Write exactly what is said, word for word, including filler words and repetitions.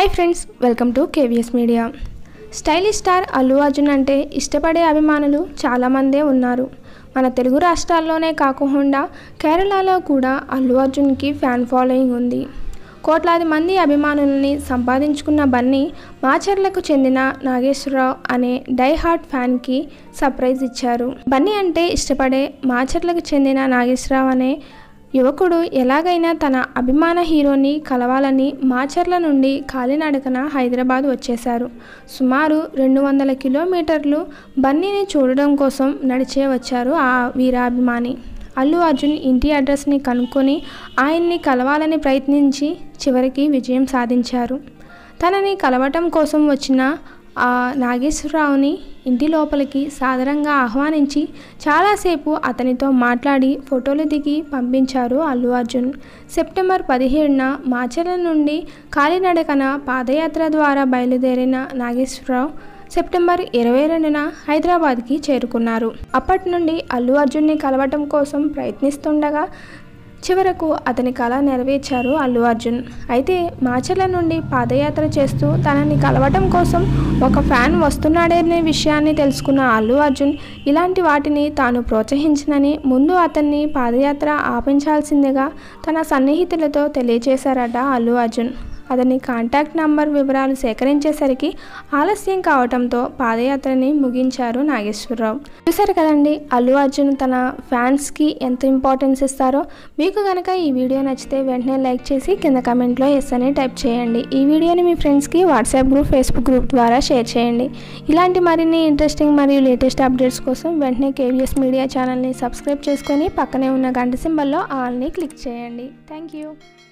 Hi friends, welcome to KVS media. Stylish star Allu Arjun అంటే ఇష్టపడే అభిమానులు చాలామందే ఉన్నారు. మన తెలుగు రాష్ట్రాల్లోనే కాకుండా కేరళలో కూడా అల్లు అర్జున్కి ఫ్యాన్ ఫాలోయింగ్ ఉంది. కోట్లాది మంది అభిమానులని సంపాదించుకున్న బన్నీ మాచర్లకు చెందిన నాగేశ్వరరావు అనే డై హార్ట్ ఫ్యాన్కి సర్ప్రైజ్ ఇచ్చారు. బన్నీ అంటే ఇష్టపడే మాచర్లకు చెందిన నాగేశ్వరరావు అనే యువకుడు ఎలాగైనా తన అభిమాన హీరోని కలవాలని మాచర్ల నుండి కాలినడకన హైదరాబాద్ వచ్చేశారు. సుమారు రెండు వందల కిలోమీటర్లు బన్నీని చూడడం కోసం నడిచే వచ్చారు ఆ వీరాభిమాని. అల్లు అర్జున్ ఇంటి అడ్రస్ని కనుక్కొని ఆయన్ని కలవాలని ప్రయత్నించి చివరికి విజయం సాధించారు. తనని కలవటం కోసం వచ్చిన ఆ నాగేశ్వరరావుని ఇంటి లోపలికి సాదరంగా ఆహ్వానించి చాలాసేపు అతనితో మాట్లాడి ఫోటోలు దిగి పంపించారు అల్లు అర్జున్. సెప్టెంబర్ పదిహేడున మాచర్ల నుండి కాలినడకన పాదయాత్ర ద్వారా బయలుదేరిన నాగేశ్వరరావు సెప్టెంబర్ ఇరవై రెండున హైదరాబాద్కి చేరుకున్నారు. అప్పటి నుండి అల్లు అర్జున్ని కలవటం కోసం ప్రయత్నిస్తుండగా చివరకు అతని కళ నెరవేర్చారు అల్లు అర్జున్. అయితే మాచర్ల నుండి పాదయాత్ర చేస్తూ తనని కలవటం కోసం ఒక ఫ్యాన్ వస్తున్నాడనే విషయాన్ని తెలుసుకున్న అల్లు అర్జున్ ఇలాంటి వాటిని తాను ప్రోత్సహించనని ముందు అతన్ని పాదయాత్ర ఆపించాల్సిందిగా తన సన్నిహితులతో తెలియజేశారట అల్లు అర్జున్. అతని కాంటాక్ట్ నంబర్ వివరాలు సేకరించేసరికి ఆలస్యం కావడంతో పాదయాత్రని ముగించారు నాగేశ్వరరావు. చూశారు కదండి అల్లు అర్జున్ తన ఫ్యాన్స్కి ఎంత ఇంపార్టెన్స్ ఇస్తారో. మీకు కనుక ఈ వీడియో నచ్చితే వెంటనే లైక్ చేసి కింద కమెంట్లో ఎస్ అని టైప్ చేయండి. ఈ వీడియోని మీ ఫ్రెండ్స్కి వాట్సాప్ గ్రూప్, ఫేస్బుక్ గ్రూప్ ద్వారా షేర్ చేయండి. ఇలాంటి మరిన్ని ఇంట్రెస్టింగ్ మరియు లేటెస్ట్ అప్డేట్స్ కోసం వెంటనే కేవీఎస్ మీడియా ఛానల్ని సబ్స్క్రైబ్ చేసుకొని పక్కనే ఉన్న గంట సింబల్లో ఆల్ని క్లిక్ చేయండి. Thank you.